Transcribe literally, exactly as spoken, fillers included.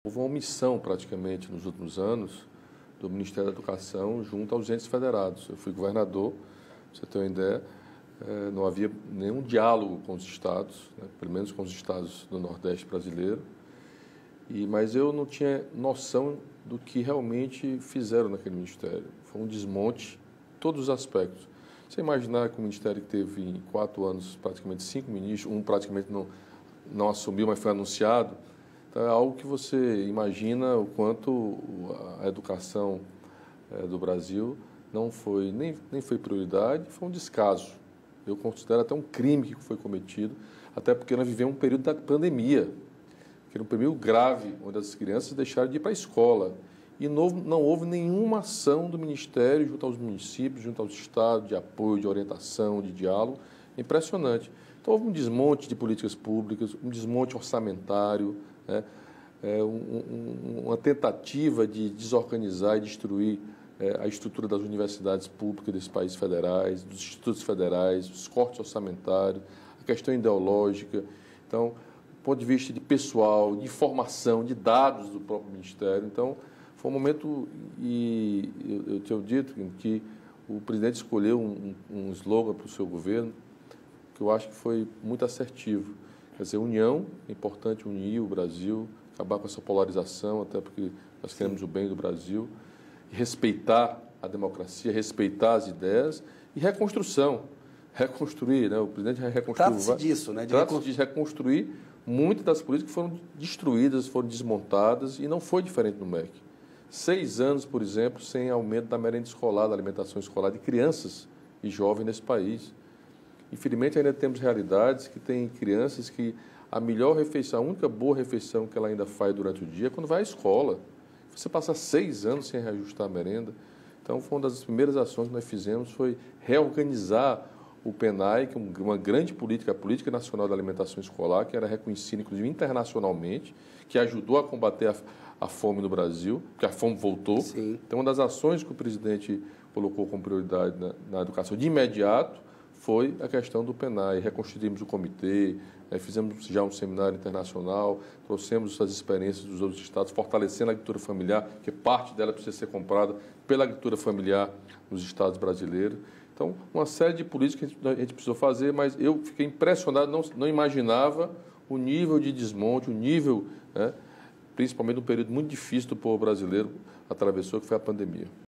Houve uma omissão, praticamente, nos últimos anos, do Ministério da Educação junto aos entes federados. Eu fui governador, para você ter uma ideia, eh, não havia nenhum diálogo com os estados, né, pelo menos com os estados do Nordeste brasileiro, e, mas eu não tinha noção do que realmente fizeram naquele Ministério. Foi um desmonte em todos os aspectos. Você imaginar que o Ministério que teve em quatro anos praticamente cinco ministros, um praticamente não, não assumiu, mas foi anunciado, então é algo que você imagina o quanto a educação é, do Brasil não foi, nem, nem foi prioridade, foi um descaso. Eu considero até um crime que foi cometido, até porque nós vivemos um período da pandemia, que era um período grave, onde as crianças deixaram de ir para a escola. E não, não houve nenhuma ação do Ministério junto aos municípios, junto aos estados, de apoio, de orientação, de diálogo. Impressionante. Então, houve um desmonte de políticas públicas, um desmonte orçamentário, né? é, um, um, uma tentativa de desorganizar e destruir é, a estrutura das universidades públicas desses países federais, dos institutos federais, os cortes orçamentários, a questão ideológica. Então, do ponto de vista de pessoal, de informação, de dados do próprio Ministério. Então, foi um momento, e eu, eu tinha dito que o presidente escolheu um, um slogan para o seu governo, que eu acho que foi muito assertivo. Quer dizer, união, é importante unir o Brasil, acabar com essa polarização, até porque nós queremos o bem do Brasil, e respeitar a democracia, respeitar as ideias, e reconstrução, reconstruir, né? O presidente reconstruiu... Trata-se disso, né? Trata-se de reconstruir muitas das políticas que foram destruídas, foram desmontadas, e não foi diferente no M E C. Seis anos, por exemplo, sem aumento da merenda escolar, da alimentação escolar de crianças e jovens nesse país. Infelizmente, ainda temos realidades que tem crianças que a melhor refeição, a única boa refeição que ela ainda faz durante o dia é quando vai à escola. Você passa seis anos sem reajustar a merenda. Então, foi uma das primeiras ações que nós fizemos, foi reorganizar o PENAE, que é uma grande política, a Política Nacional da Alimentação Escolar, que era reconhecida, inclusive, internacionalmente, que ajudou a combater a, a fome no Brasil, porque a fome voltou. Sim. Então, uma das ações que o presidente colocou como prioridade na, na educação de imediato foi a questão do PENAE. Reconstituímos o comitê, né, fizemos já um seminário internacional, trouxemos as experiências dos outros estados, fortalecendo a agricultura familiar, que parte dela precisa ser comprada pela agricultura familiar nos estados brasileiros. Então, uma série de políticas que a gente precisou fazer, mas eu fiquei impressionado, não, não imaginava o nível de desmonte, o nível, né, principalmente num período muito difícil do povo brasileiro atravessou, que foi a pandemia.